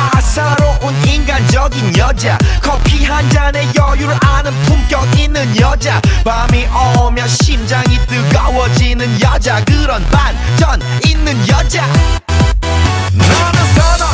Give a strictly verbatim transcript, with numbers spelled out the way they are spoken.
따사로운 인간적인 여자, 커피 한 잔에 여유를 아는 품격 있는 여자, 밤이 오면 심장이 뜨거워지는 여자, 그런 반전 있는 여자. 너는 선호